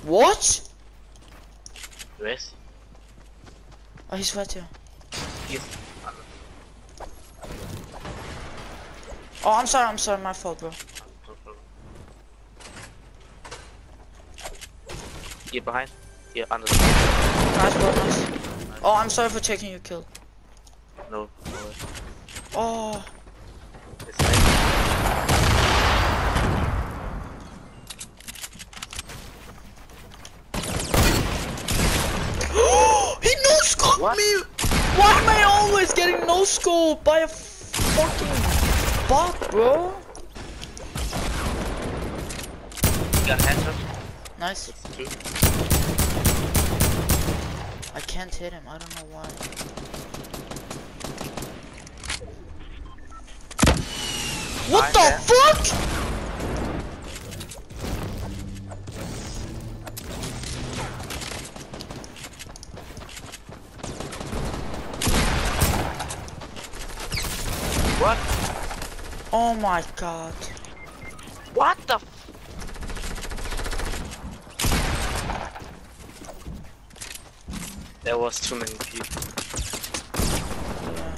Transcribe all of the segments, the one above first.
What? Where is he? Oh, he's right here. He's Oh, I'm sorry, my fault, bro. Here behind. Here under. Nice, bro, nice. Oh, I'm sorry for taking your kill. No, no way. Oh, It's nice. he no-scoped What? me! Why am I always getting no-scoped by a fucking bot, bro? You got headshot. Nice. That's true. I can't hit him, I don't know why. What the fuck? What? Oh my god. What the? There was too many people. Yeah.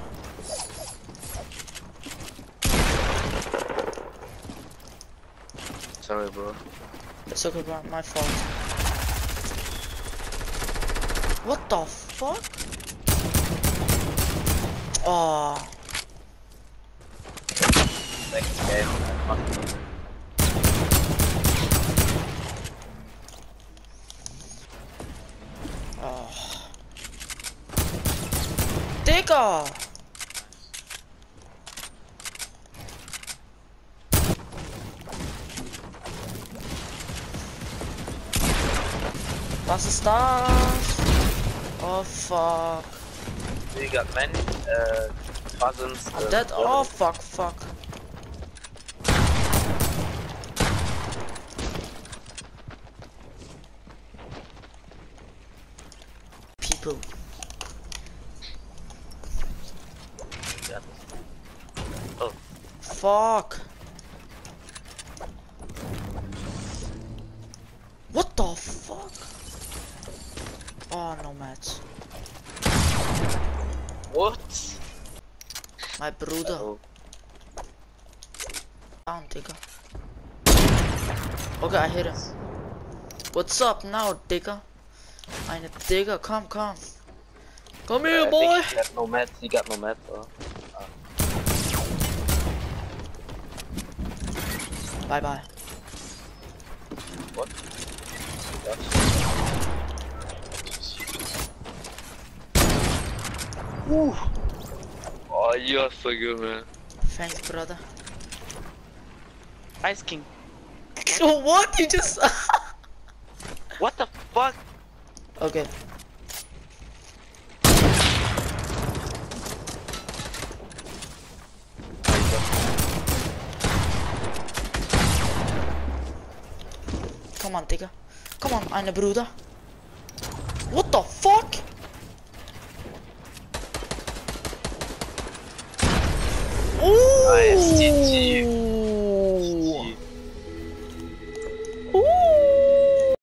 Sorry, bro. It's okay, bro, my fault. What the fuck? Oh. Second game. Oh. Digga! Was ist das? Oh fuck. We got many cousins. I'm dead. Oh fuck, fuck. People. Oh, Fuck. What the fuck? Oh no, Matt. what? My brother. Oh, Down, digga. Okay, I hit him. What's up now, digga? Eine Digga, come. Come here, I boy! think he got no mats. He got no mats. Bye bye. What? Woo. Oh, you're so good, man. Thanks, brother. Ice King. What? You just... What the fuck? Okay. Come on, Digga. Come on, eine Bruder. What the fuck? Ooh! Nice, GG.